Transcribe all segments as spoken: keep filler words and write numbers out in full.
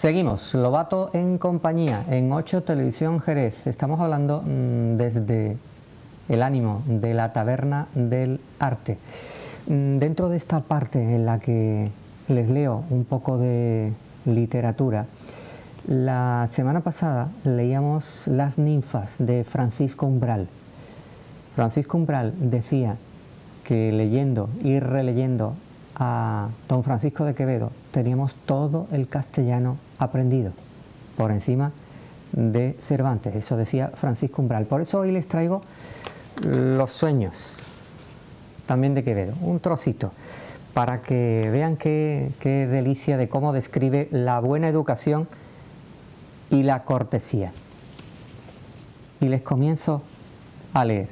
Seguimos, Lobato en compañía, en Ocho Televisión Jerez. Estamos hablando mmm, desde el ánimo de la taberna del arte. Mm, dentro de esta parte en la que les leo un poco de literatura, la semana pasada leíamos Las ninfas de Francisco Umbral. Francisco Umbral decía que leyendo y releyendo a don Francisco de Quevedo teníamos todo el castellano aprendido por encima de Cervantes. Eso decía Francisco Umbral. Por eso hoy les traigo Los sueños también de Quevedo, un trocito para que vean qué, qué delicia de cómo describe la buena educación y la cortesía. Y les comienzo a leer.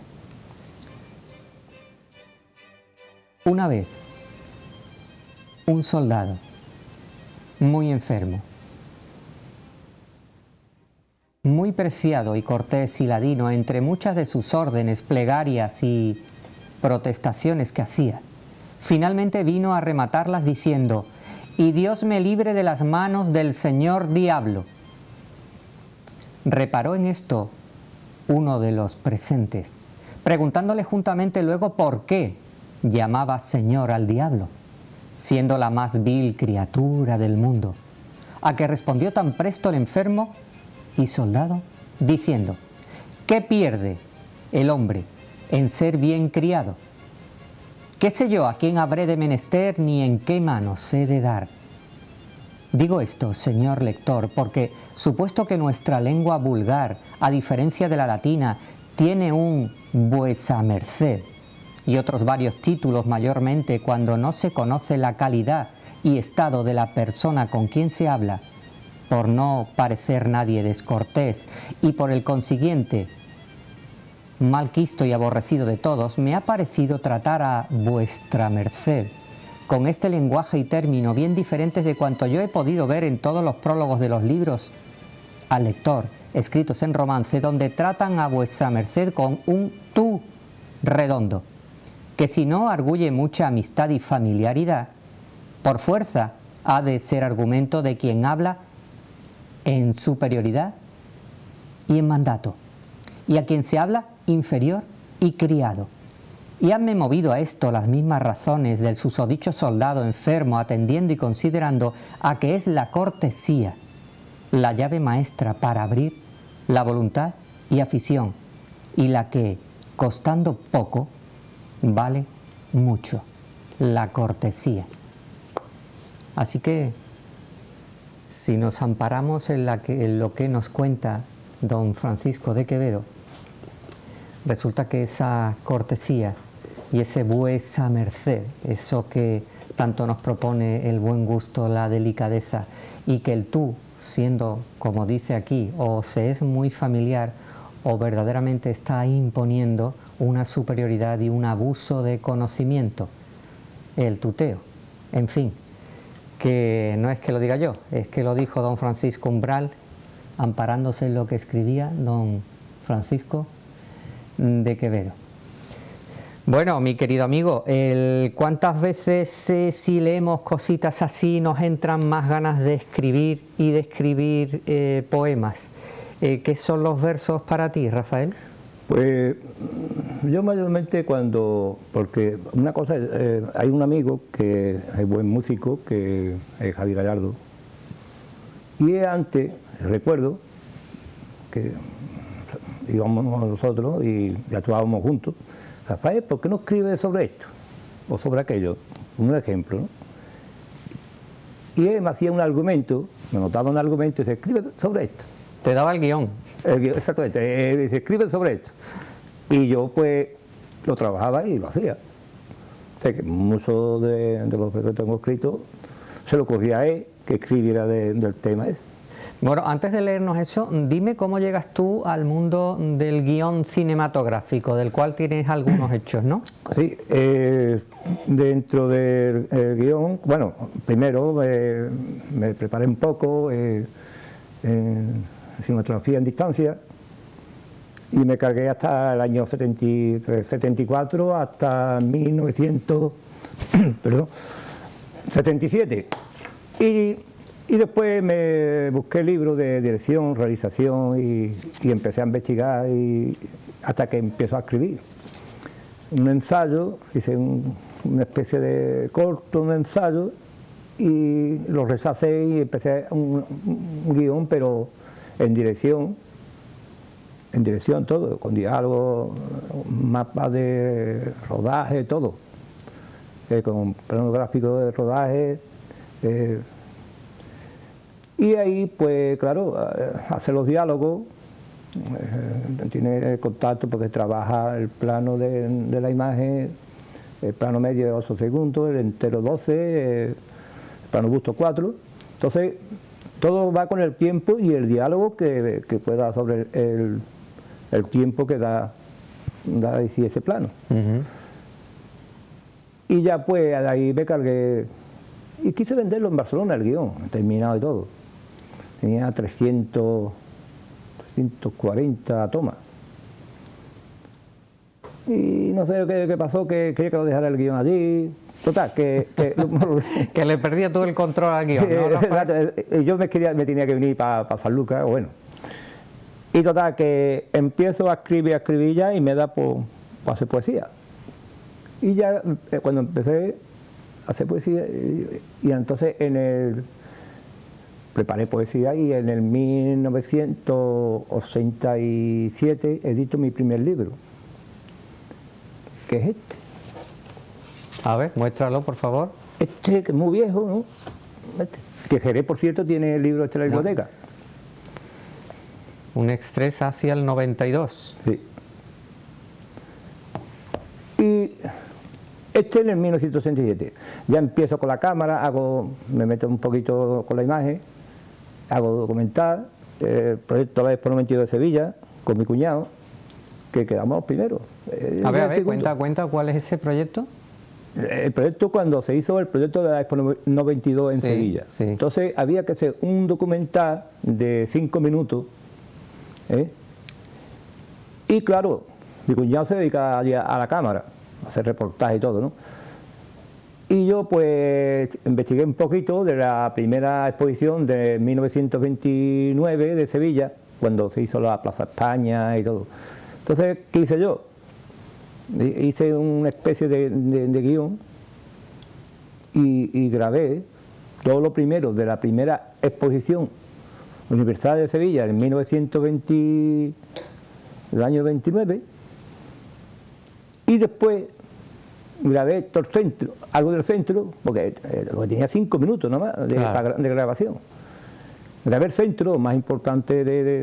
Una vez, un soldado, muy enfermo, muy preciado y cortés y ladino entre muchas de sus órdenes, plegarias y protestaciones que hacía, finalmente vino a rematarlas diciendo: «Y Dios me libre de las manos del señor diablo». Reparó en esto uno de los presentes, preguntándole juntamente luego por qué llamaba señor al diablo, siendo la más vil criatura del mundo, a que respondió tan presto el enfermo y soldado, diciendo: «¿Qué pierde el hombre en ser bien criado? ¿Qué sé yo a quién habré de menester ni en qué manos he de dar? Digo esto, señor lector, porque supuesto que nuestra lengua vulgar, a diferencia de la latina, tiene un vuesa merced y otros varios títulos mayormente cuando no se conoce la calidad y estado de la persona con quien se habla, por no parecer nadie descortés y por el consiguiente mal quisto y aborrecido de todos, me ha parecido tratar a vuestra merced con este lenguaje y término bien diferentes de cuanto yo he podido ver en todos los prólogos de los libros al lector escritos en romance, donde tratan a vuestra merced con un tú redondo, que si no arguye mucha amistad y familiaridad, por fuerza ha de ser argumento de quien habla en superioridad y en mandato, y a quien se habla inferior y criado. Y hanme movido a esto las mismas razones del susodicho soldado enfermo, atendiendo y considerando a que es la cortesía la llave maestra para abrir la voluntad y afición, y la que, costando poco, vale mucho, la cortesía. Así que, si nos amparamos en, la que, en lo que nos cuenta don Francisco de Quevedo, resulta que esa cortesía y ese vuesa merced, eso que tanto nos propone el buen gusto, la delicadeza, y que el tú, siendo, como dice aquí, o se es muy familiar o verdaderamente está imponiendo una superioridad y un abuso de conocimiento, el tuteo, en fin, que no es que lo diga yo, es que lo dijo don Francisco Umbral, amparándose en lo que escribía don Francisco de Quevedo. Bueno, mi querido amigo, el, ¿cuántas veces eh, si leemos cositas así nos entran más ganas de escribir y de escribir eh, poemas? Eh, ¿Qué son los versos para ti, Rafael? Pues yo mayormente cuando, porque una cosa, eh, hay un amigo que es buen músico, que es Javi Gallardo, y antes, recuerdo, que íbamos nosotros y actuábamos juntos. Rafael, ¿por qué no escribes sobre esto o sobre aquello? Un ejemplo, ¿no? Y él me hacía un argumento, me notaba un argumento y se escribe sobre esto. Te daba el guión. El guión, exactamente, él se escribe sobre esto. Y yo pues lo trabajaba y lo hacía. O sea que muchos de, de los que tengo escritos se lo cogía a él que escribiera de, del tema ese. Bueno, antes de leernos eso, dime cómo llegas tú al mundo del guión cinematográfico, del cual tienes algunos hechos, ¿no? Sí, eh, dentro del eh, guión, bueno, primero eh, me preparé un poco eh, en cinematografía en distancia y me cargué hasta el año setenta y tres, setenta y cuatro hasta mil novecientos setenta y siete. Y Y después me busqué libros de dirección, realización y, y empecé a investigar y hasta que empiezo a escribir. Un ensayo, hice un, una especie de corto, un ensayo, y lo rechacé y empecé un, un guión, pero en dirección, en dirección todo, con diálogo, mapas de rodaje, todo, eh, con plano gráfico de rodaje. Eh, y ahí, pues claro, hace los diálogos, eh, tiene contacto porque trabaja el plano de, de la imagen, el plano medio de ocho segundos, el entero doce, eh, el plano busto cuatro. Entonces, todo va con el tiempo y el diálogo que, que pueda sobre el, el, el tiempo que da, da ese plano. Uh-huh. Y ya pues ahí me cargué y quise venderlo en Barcelona, el guión, terminado y todo. Tenía trescientos, trescientos cuarenta tomas. Y no sé qué, qué pasó, que quería que lo dejara el guión allí. Total, que... Que, que le perdía todo el control al guión, ¿no? Yo me, quería, me tenía que venir para pa San Lucas, bueno. Y total, que empiezo a escribir, a escribir ya y me da por, por hacer poesía. Y ya cuando empecé a hacer poesía, y, y entonces en el... preparé poesía y en el mil novecientos ochenta y siete edito mi primer libro, que es este. A ver, muéstralo, por favor. Este, que es muy viejo, ¿no? Este. Que Jerez, por cierto, tiene el libro este en la biblioteca. No. Un Express hacia el noventa y dos. Sí. Y este en el mil novecientos ochenta y siete. Ya empiezo con la cámara, hago, me meto un poquito con la imagen, hago documental, el proyecto La Expo noventa y dos de Sevilla, con mi cuñado, que quedamos los primeros. A ver, a ver, cuenta, cuenta, ¿cuál es ese proyecto? El proyecto, cuando se hizo el proyecto de la Expo noventa y dos en sí, Sevilla. Sí. Entonces había que hacer un documental de cinco minutos, ¿eh? Y claro, mi cuñado se dedica a la cámara, a hacer reportaje y todo, ¿no? Y yo pues investigué un poquito de la primera exposición de mil novecientos veintinueve de Sevilla, cuando se hizo la Plaza España y todo. Entonces, ¿qué hice yo? Hice una especie de, de, de guión y, y grabé todo lo primero de la primera exposición universal de Sevilla en mil novecientos veinte, el año veintinueve, y después grabé todo el centro, algo del centro, porque eh, tenía cinco minutos nomás de, claro. de grabación. Grabé el centro, más importante de, de...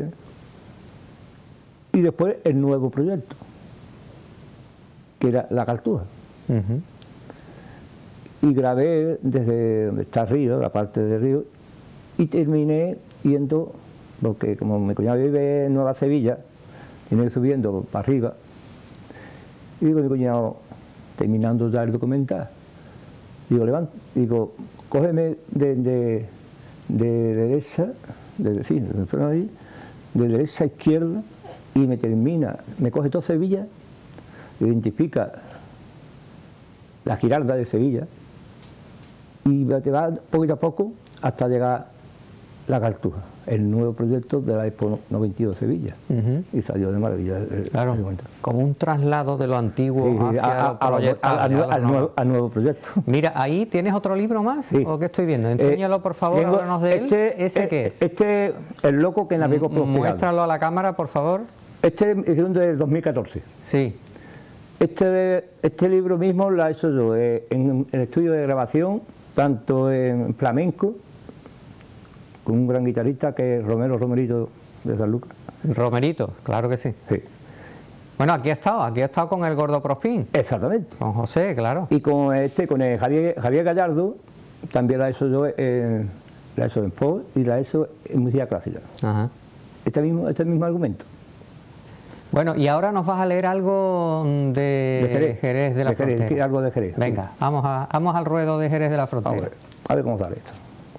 y después el nuevo proyecto, que era La Cartuja. Uh-huh. Y grabé desde donde está el río, la parte del río, y terminé yendo, porque como mi cuñado vive en Nueva Sevilla, tiene subiendo para arriba, y digo, mi cuñado, terminando ya el documental, digo, levanta, digo, cógeme de, de, de derecha, de, sí, de, ahí, de derecha a izquierda, y me termina, me coge toda Sevilla, identifica la Giralda de Sevilla, y te va poquito a poco hasta llegar La Cartuja, el nuevo proyecto de la Expo noventa y dos Sevilla. Uh-huh. Y salió de maravilla. Claro, como un traslado de lo antiguo sí, sí, hacia a, a, a, a, al, nuevo, nuevo, al nuevo proyecto. Mira, ahí tienes otro libro más, sí. ¿O qué estoy viendo? Enséñalo, por favor, Tengo, háblanos de este, él. ¿Ese eh, qué es? Este, El loco que navegó por los tejados. Muéstralo a la cámara, por favor. Este es el del dos mil catorce. Sí. Este, este libro mismo lo he hecho yo eh, en el estudio de grabación, tanto en flamenco, con un gran guitarrista que es Romero Romerito de San Lucas. Romerito, claro que sí. Sí. Bueno, aquí ha estado, aquí ha estado con el Gordo Prospín. Exactamente. Con José, claro. Y con este, con el Javier, Javier Gallardo, también la he hecho yo en, la he hecho en pop y la he hecho en música clásica. Ajá. Este mismo, este mismo argumento. Bueno, y ahora nos vas a leer algo de, de Jerez, Jerez de la de Jerez, Frontera. Algo de Jerez. Venga, sí. vamos, a, vamos al ruedo de Jerez de la Frontera. A ver, a ver cómo sale esto.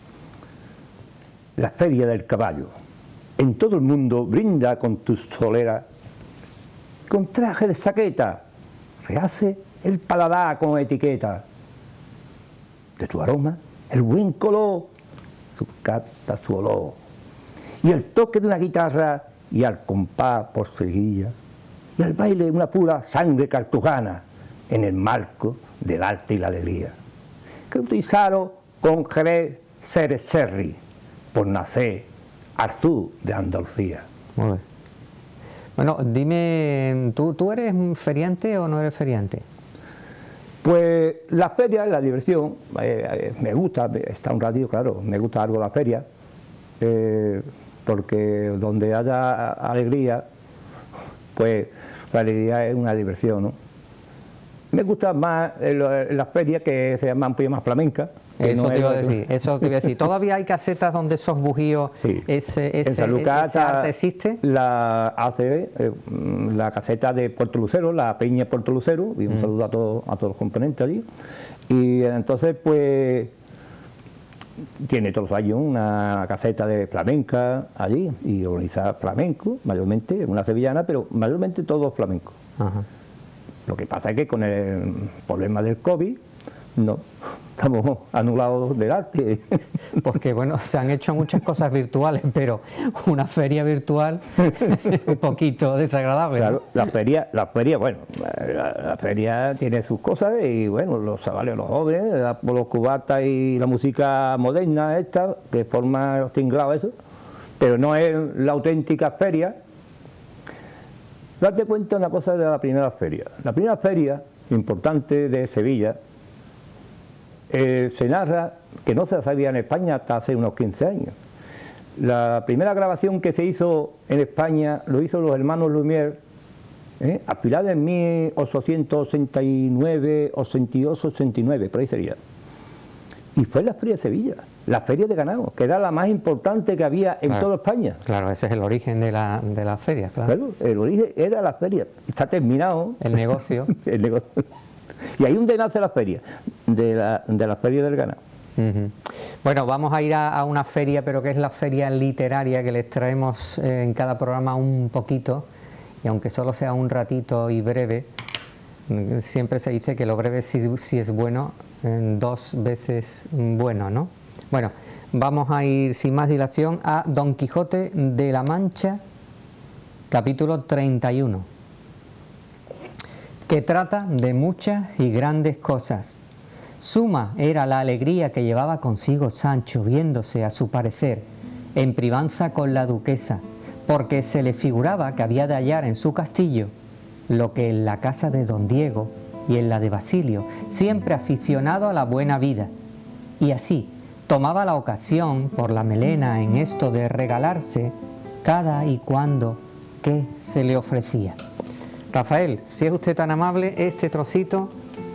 La feria del caballo. En todo el mundo brinda con tu solera, con traje de saqueta, rehace el paladar con etiqueta. De tu aroma, el buen color, su cata, su olor, y el toque de una guitarra y al compás por seguilla, y al baile una pura sangre cartujana en el marco del arte y la alegría, que utilizaron con Jerez Ceres Serri por nacer al sur de Andalucía. Muy bien. Bueno, dime, ¿tú, ¿tú eres feriante o no eres feriante? Pues la feria, la diversión, eh, eh, me gusta, está un ratito, claro, me gusta algo la feria, eh, porque donde haya alegría, pues la alegría es una diversión, ¿no? Me gusta más eh, las ferias que se llaman un poco más flamencas. Eso, no te iba a otro. decir, eso te iba a decir. ¿Todavía hay casetas donde esos bujíos, sí. ese, ese, en San Lucas, ese arte existe? La A C B, eh, la caseta de Puerto Lucero, la Peña Puerto Lucero, y un mm. saludo a todos, a todos los componentes allí. Y entonces, pues, tiene todos los años una caseta de flamenca allí, y organiza flamenco, mayormente, una sevillana, pero mayormente todos flamencos. Ajá. Lo que pasa es que con el problema del COVID, no, estamos anulados del arte. Porque bueno, se han hecho muchas cosas virtuales, pero una feria virtual es un poquito desagradable. Claro, ¿no? la feria, la feria, bueno, la, la feria tiene sus cosas y bueno, los chavales, los jóvenes, los cubatas y la música moderna esta, que forma los tinglados eso, pero no es la auténtica feria. Date cuenta una cosa de la primera feria. La primera feria importante de Sevilla, eh, se narra que no se sabía en España hasta hace unos quince años. La primera grabación que se hizo en España lo hizo los hermanos Lumière, eh, a finales de mil ochocientos ochenta y nueve, ochenta y ocho, ochenta y nueve, por ahí sería. Y fue la Feria de Sevilla, la Feria de Ganado, que era la más importante que había en claro, toda España. Claro, ese es el origen de la, de la feria, claro. Claro, el origen era la feria, está terminado. El negocio. el negocio. Y ahí donde nace la feria, de la, de la Feria del Ganado. Uh-huh. Bueno, vamos a ir a, a una feria, pero que es la feria literaria, que les traemos eh, en cada programa un poquito, y aunque solo sea un ratito y breve, siempre se dice que lo breve sí, sí es bueno, en dos veces bueno, ¿no? Bueno, vamos a ir sin más dilación a Don Quijote de la Mancha, capítulo treinta y uno, que trata de muchas y grandes cosas. Suma era la alegría que llevaba consigo Sancho, viéndose, a su parecer, en privanza con la duquesa, porque se le figuraba que había de hallar en su castillo lo que en la casa de don Diego y en la de Basilio, siempre aficionado a la buena vida, y así tomaba la ocasión por la melena en esto de regalarse cada y cuando que se le ofrecía. Rafael, si es usted tan amable, este trocito.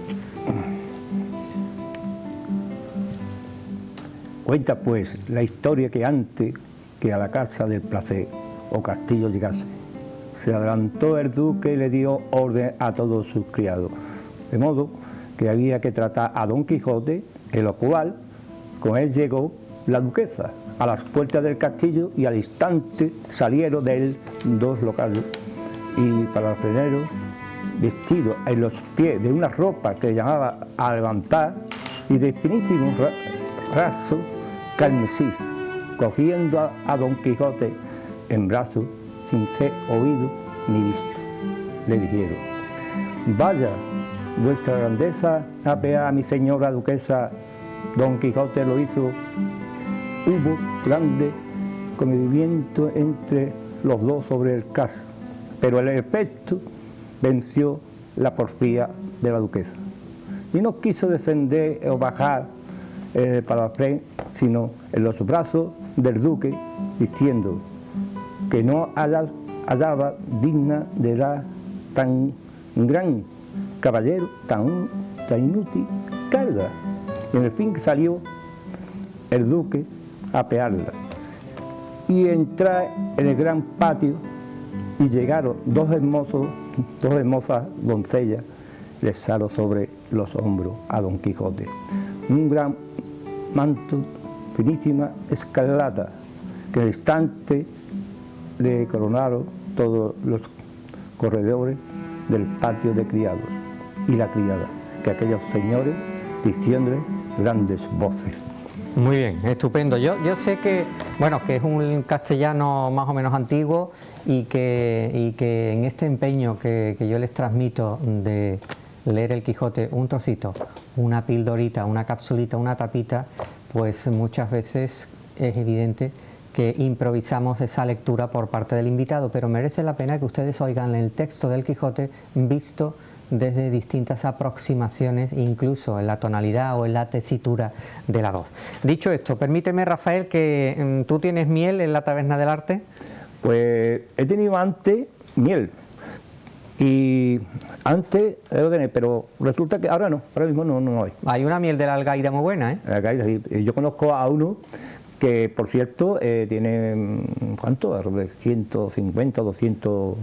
Cuenta pues la historia que antes que a la casa del placer o castillo llegase, se adelantó el duque y le dio orden a todos sus criados, de modo que había que tratar a Don Quijote, en lo cual con él llegó la duquesa a las puertas del castillo, y al instante salieron de él dos locales, y para el primero, vestido en los pies de una ropa que llamaba a levantar, y de finísimo raso carmesí, cogiendo a, a Don Quijote en brazos, sin ser oído ni visto, le dijeron: vaya vuestra grandeza a pear a mi señora duquesa. Don Quijote lo hizo. Hubo grande comedimiento entre los dos sobre el caso, pero el efecto venció la porfía de la duquesa, y no quiso descender o bajar eh, para el frente, sino en los brazos del duque, diciendo que no hallaba digna de dar tan gran caballero, tan, tan inútil carga. Y en el fin salió el duque a pearla, y entrar en el gran patio, y llegaron dos hermosos, dos hermosas doncellas, le echaron sobre los hombros a Don Quijote un gran manto, finísima escarlata, que al instante le coronaron todos los corredores del patio de criados, y la criada, que aquellos señores diciéndole grandes voces: Muy bien, estupendo. Yo, yo sé que, bueno, que es un castellano más o menos antiguo y que, y que en este empeño que, que yo les transmito de leer el Quijote un trocito, una pildorita, una capsulita, una tapita, pues muchas veces es evidente que improvisamos esa lectura por parte del invitado, pero merece la pena que ustedes oigan el texto del Quijote visto desde distintas aproximaciones, incluso en la tonalidad o en la tesitura de la voz. Dicho esto, permíteme, Rafael, que mm, tú tienes miel en la Taberna del Arte. Pues he tenido antes miel, y antes, pero resulta que ahora no, ahora mismo no, no hay. Hay una miel de la Algaida muy buena, ¿eh? La Algaida, sí. Yo conozco a uno que, por cierto, eh, tiene, ¿cuánto? ciento cincuenta, doscientos,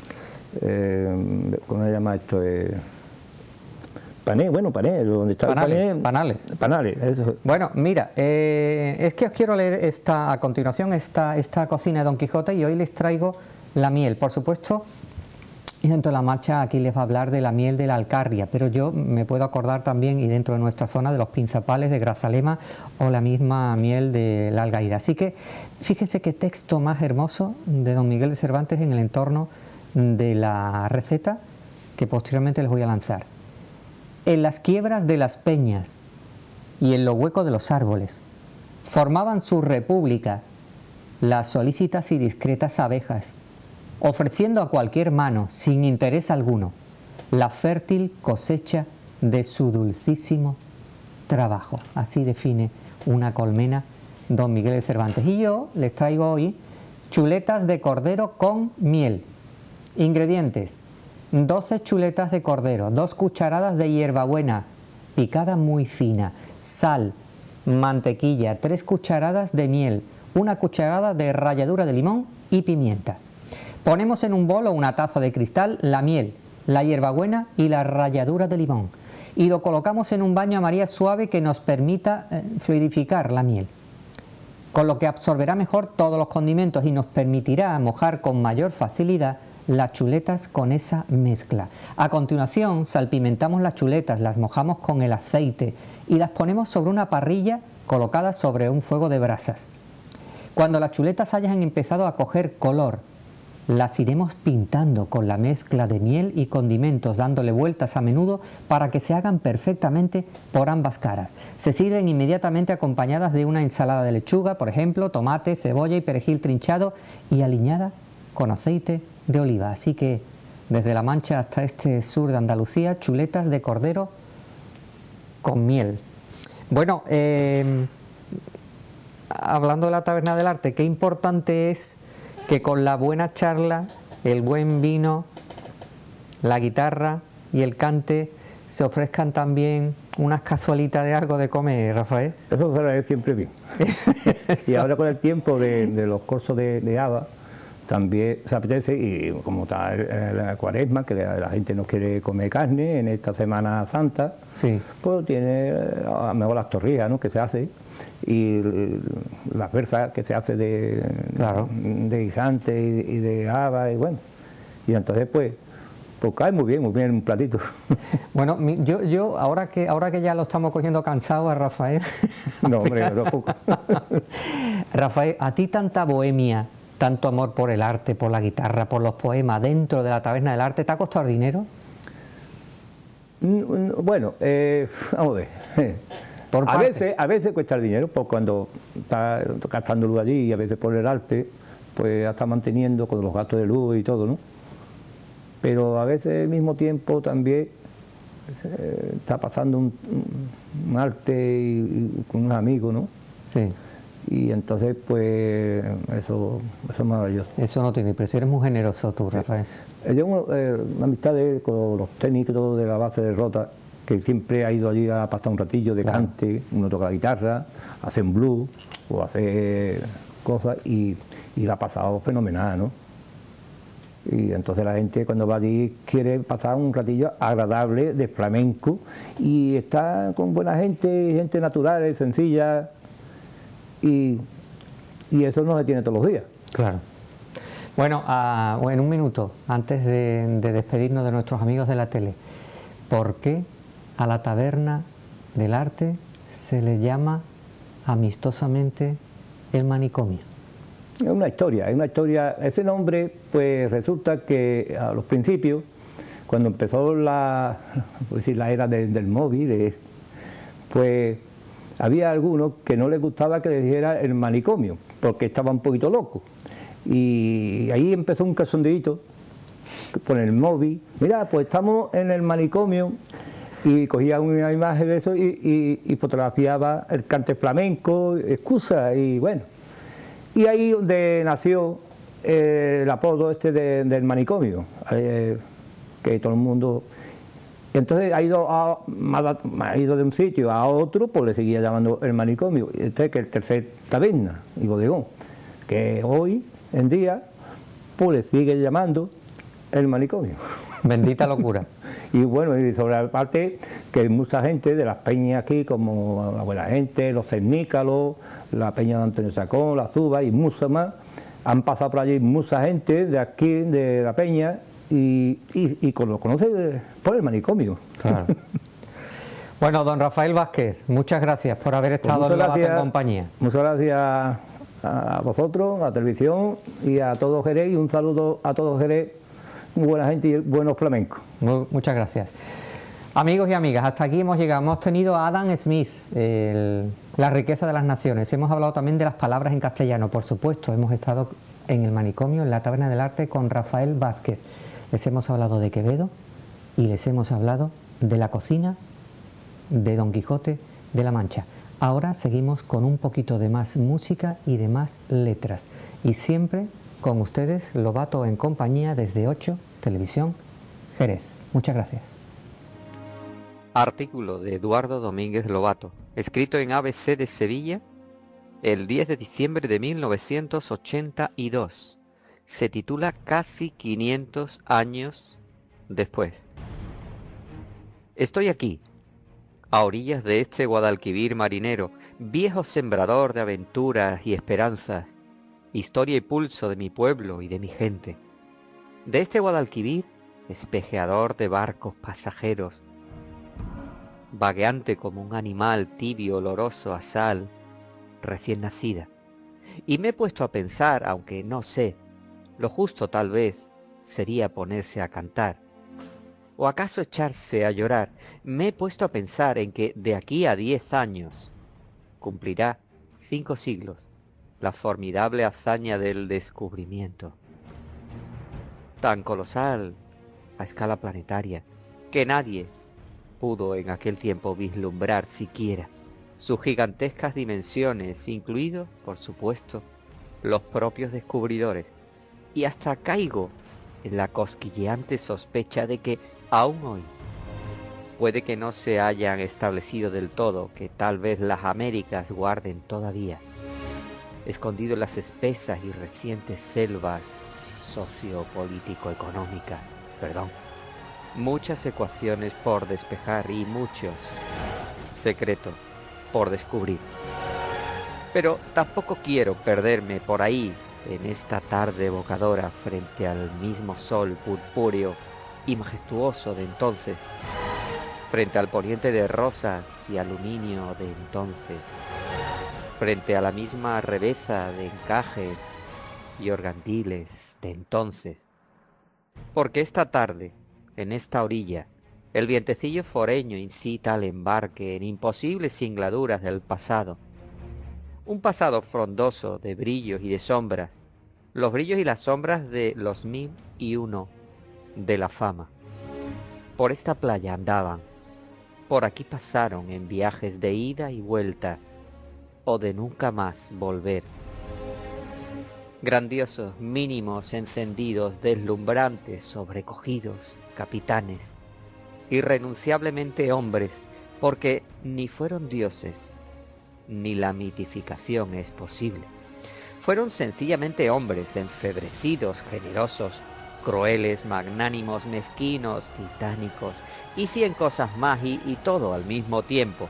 eh, ¿cómo se llama esto? Eh, pané, bueno, pané, donde está panales, el pané. Panales. Panales, eso. Bueno, mira, eh, es que os quiero leer esta, a continuación esta, esta cocina de Don Quijote y hoy les traigo la miel, por supuesto. Y dentro de la marcha aquí les va a hablar de la miel de la Alcarria, pero yo me puedo acordar también, y dentro de nuestra zona, de los pinzapales de Grazalema o la misma miel de la Algaida. Así que fíjense qué texto más hermoso de don Miguel de Cervantes en el entorno de la receta que posteriormente les voy a lanzar. En las quiebras de las peñas y en los huecos de los árboles formaban su república las solícitas y discretas abejas, ofreciendo a cualquier mano, sin interés alguno, la fértil cosecha de su dulcísimo trabajo. Así define una colmena don Miguel de Cervantes. Y yo les traigo hoy chuletas de cordero con miel. Ingredientes: doce chuletas de cordero, dos cucharadas de hierbabuena picada muy fina, sal, mantequilla, tres cucharadas de miel, una cucharada de ralladura de limón y pimienta. Ponemos en un bol o una taza de cristal la miel, la hierbabuena y la ralladura de limón y lo colocamos en un baño a María suave que nos permita eh, fluidificar la miel, con lo que absorberá mejor todos los condimentos y nos permitirá mojar con mayor facilidad las chuletas con esa mezcla. A continuación salpimentamos las chuletas, las mojamos con el aceite y las ponemos sobre una parrilla colocada sobre un fuego de brasas. Cuando las chuletas hayan empezado a coger color, las iremos pintando con la mezcla de miel y condimentos, dándole vueltas a menudo para que se hagan perfectamente por ambas caras. Se sirven inmediatamente acompañadas de una ensalada de lechuga, por ejemplo, tomate, cebolla y perejil trinchado y aliñada con aceite de oliva. Así que desde La Mancha hasta este sur de Andalucía, chuletas de cordero con miel. Bueno, eh, hablando de la Taberna del Arte, qué importante es que con la buena charla, el buen vino, la guitarra y el cante se ofrezcan también unas cazuelitas de algo de comer, Rafael. Eso se ve siempre bien. Y ahora con el tiempo de, de los cursos de, de ABA, también se apetece, y como está la cuaresma, que la, la gente no quiere comer carne en esta Semana Santa, sí, pues tiene a lo mejor las torrijas, ¿no?, que se hace, y la fuerza que se hace de, claro, de guisante y, y de haba, y bueno, y entonces pues pues cae muy bien, muy bien un platito. Bueno, yo, yo ahora que ahora que ya lo estamos cogiendo cansado a Rafael. No, hombre, no poco. Rafael, a ti tanta bohemia, tanto amor por el arte, por la guitarra, por los poemas dentro de la Taberna del Arte, ¿te ha costado dinero? Bueno, eh, vamos a ver. Por a veces, a veces cuesta el dinero, pues cuando está gastándolo allí, y a veces por el arte, pues está manteniendo con los gastos de luz y todo, ¿no? Pero a veces al mismo tiempo también eh, está pasando un, un arte y, y con unos amigos, ¿no? Sí. Y entonces, pues, eso, eso es maravilloso. Eso no tiene precio, eres muy generoso tú, Rafael. Sí. Yo tengo eh, una amistad de, con los técnicos de la base de Rota, que siempre ha ido allí a pasar un ratillo de, claro, cante, uno toca la guitarra, hacen blues o hace cosas, y, y la ha pasado fenomenal, ¿no? Y entonces la gente cuando va allí quiere pasar un ratillo agradable de flamenco y está con buena gente, gente natural, sencilla, y, y eso no se tiene todos los días. Claro. Bueno, uh, en un minuto, antes de, de despedirnos de nuestros amigos de la tele, ¿por qué a la Taberna del Arte se le llama amistosamente el manicomio? Es una historia, es una historia. Ese nombre, pues resulta que a los principios, cuando empezó la, pues decir, la era de, del móvil, de, pues había algunos que no les gustaba que les dijera el manicomio, porque estaba un poquito loco. Y ahí empezó un cachondeíto con el móvil. Mira, pues estamos en el manicomio, y cogía una imagen de eso y, y, y fotografiaba el cante flamenco, excusa, y bueno. Y ahí donde nació eh, el apodo este de, del manicomio, eh, que todo el mundo... Entonces ha ido, a, ha ido de un sitio a otro, pues le seguía llamando el manicomio. Este es que el tercer taberna y bodegón, que hoy en día pues le sigue llamando el manicomio. Bendita locura. Y bueno, y sobre la parte que mucha gente de las peñas aquí, como la Buena Gente, los Cernícalos, la peña de Antonio Sacón, la Zuba y muchas más, han pasado por allí mucha gente de aquí, de la peña, y, y, y lo conoce por el manicomio. Claro. Bueno, don Rafael Vázquez, muchas gracias por haber estado pues en gracias, en compañía. Muchas gracias a vosotros, a la televisión y a todo Jerez, y un saludo a todo Jerez, muy buena gente y buenos flamencos. Muy, muchas gracias. Amigos y amigas, hasta aquí hemos llegado. Hemos tenido a Adam Smith, el, la riqueza de las naciones. Hemos hablado también de las palabras en castellano, por supuesto. Hemos estado en el manicomio, en la Taberna del Arte, con Rafael Vázquez. Les hemos hablado de Quevedo y les hemos hablado de la cocina de Don Quijote de la Mancha. Ahora seguimos con un poquito de más música y de más letras. Y siempre con ustedes, Lobato en compañía, desde ocho, Televisión, Jerez. Muchas gracias. Artículo de Eduardo Domínguez Lobato, escrito en A B C de Sevilla el diez de diciembre de mil novecientos ochenta y dos. Se titula Casi quinientos años después. Estoy aquí, a orillas de este Guadalquivir marinero, viejo sembrador de aventuras y esperanzas, historia y pulso de mi pueblo y de mi gente. De este Guadalquivir, espejeador de barcos pasajeros, vagueante como un animal tibio oloroso a sal, recién nacida. Y me he puesto a pensar, aunque no sé, lo justo tal vez sería ponerse a cantar, o acaso echarse a llorar. Me he puesto a pensar en que de aquí a diez años cumplirá cinco siglos la formidable hazaña del descubrimiento, tan colosal a escala planetaria, que nadie pudo en aquel tiempo vislumbrar siquiera sus gigantescas dimensiones, incluidos, por supuesto, los propios descubridores. Y hasta caigo en la cosquilleante sospecha de que aún hoy puede que no se hayan establecido del todo, que tal vez las Américas guarden todavía, escondido en las espesas y recientes selvas sociopolítico-económicas, perdón, muchas ecuaciones por despejar y muchos secretos por descubrir. Pero tampoco quiero perderme por ahí en esta tarde evocadora frente al mismo sol purpúreo y majestuoso de entonces, frente al poniente de rosas y aluminio de entonces, frente a la misma reveza de encajes y organdiles de entonces, porque esta tarde, en esta orilla, el vientecillo foreño incita al embarque en imposibles singladuras del pasado, un pasado frondoso de brillos y de sombras, los brillos y las sombras de los mil y uno de la fama. Por esta playa andaban, por aquí pasaron en viajes de ida y vuelta, o de nunca más volver. Grandiosos, mínimos, encendidos, deslumbrantes, sobrecogidos, capitanes, irrenunciablemente hombres, porque ni fueron dioses, ni la mitificación es posible. Fueron sencillamente hombres enfebrecidos, generosos, crueles, magnánimos, mezquinos, titánicos, y cien cosas más, y, y todo al mismo tiempo.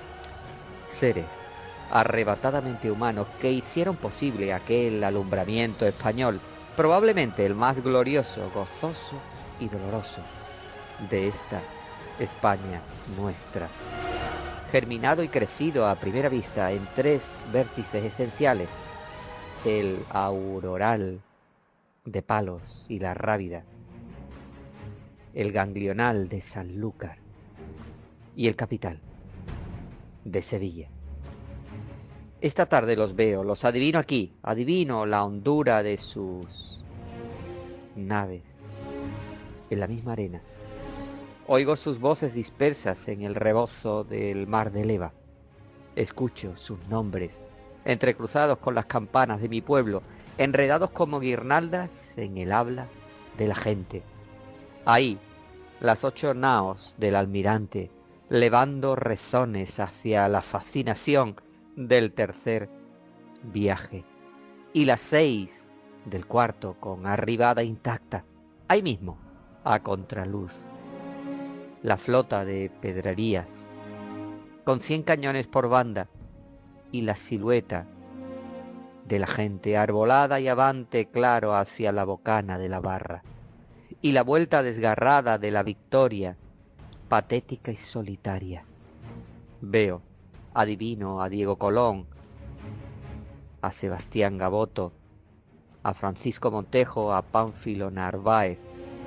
Seres arrebatadamente humanos que hicieron posible aquel alumbramiento español, probablemente el más glorioso, gozoso y doloroso de esta España nuestra. germinado y crecido a primera vista en tres vértices esenciales, el auroral de Palos y la Rábida, el ganglional de Sanlúcar y el capital de Sevilla. Esta tarde los veo, los adivino aquí, adivino la hondura de sus naves en la misma arena. Oigo sus voces dispersas en el rebozo del mar de Leva. Escucho sus nombres, entrecruzados con las campanas de mi pueblo, enredados como guirnaldas en el habla de la gente. Ahí, las ocho naos del almirante, levando rezones hacia la fascinación del tercer viaje. Y las seis del cuarto con arribada intacta, ahí mismo, a contraluz. La flota de pedrerías, con cien cañones por banda, y la silueta de la gente arbolada y avante claro hacia la bocana de la barra, y la vuelta desgarrada de la Victoria, patética y solitaria. Veo, adivino a Diego Colón, a Sebastián Gaboto, a Francisco Montejo, a Pánfilo Narváez,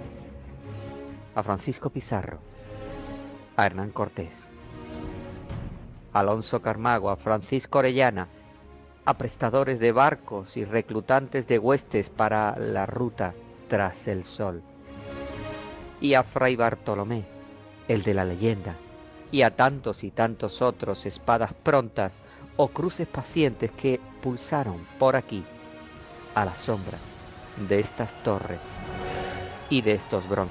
a Francisco Pizarro, a Hernán Cortés, a Alonso Carmago, a Francisco Orellana, a prestadores de barcos y reclutantes de huestes para la ruta tras el sol, y a Fray Bartolomé, el de la leyenda, y a tantos y tantos otros espadas prontas o cruces pacientes que pulsaron por aquí a la sombra de estas torres y de estos bronces,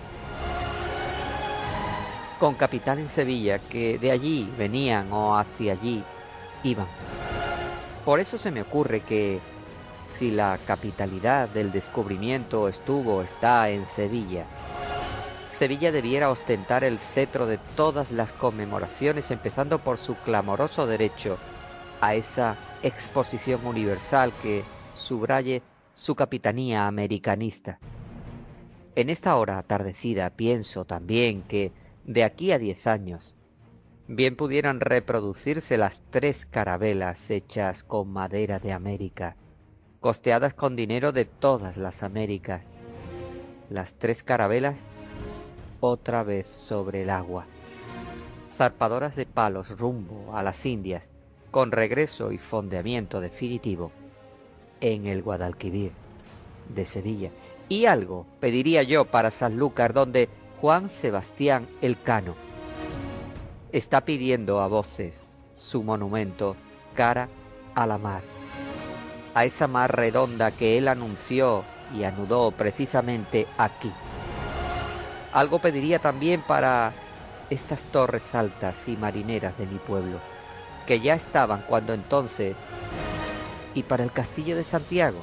con capital en Sevilla, que de allí venían o hacia allí iban. Por eso se me ocurre que si la capitalidad del descubrimiento estuvo o está en Sevilla, Sevilla debiera ostentar el cetro de todas las conmemoraciones, empezando por su clamoroso derecho a esa exposición universal que subraye su capitanía americanista. En esta hora atardecida pienso también que de aquí a diez años bien pudieran reproducirse las tres carabelas hechas con madera de América, costeadas con dinero de todas las Américas. Las tres carabelas otra vez sobre el agua, zarpadoras de Palos rumbo a las Indias, con regreso y fondeamiento definitivo en el Guadalquivir de Sevilla. Y algo pediría yo para Sanlúcar, donde Juan Sebastián Elcano está pidiendo a voces su monumento cara a la mar, a esa mar redonda que él anunció y anudó precisamente aquí. Algo pediría también para estas torres altas y marineras de mi pueblo, que ya estaban cuando entonces, y para el castillo de Santiago,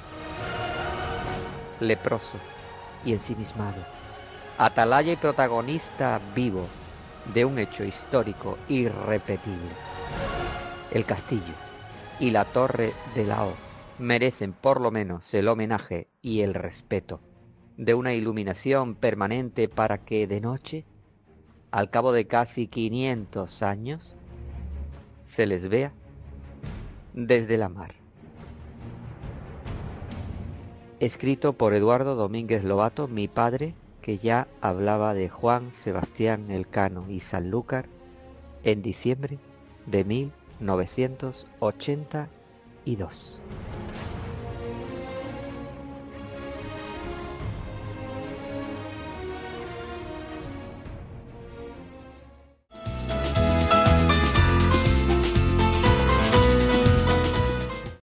leproso y ensimismado, atalaya y protagonista vivo de un hecho histórico irrepetible. El castillo y la torre de la O merecen por lo menos el homenaje y el respeto de una iluminación permanente para que de noche, al cabo de casi quinientos años, se les vea desde la mar. Escrito por Eduardo Domínguez Lobato, mi padre, que ya hablaba de Juan Sebastián Elcano y Sanlúcar en diciembre de mil novecientos ochenta y dos.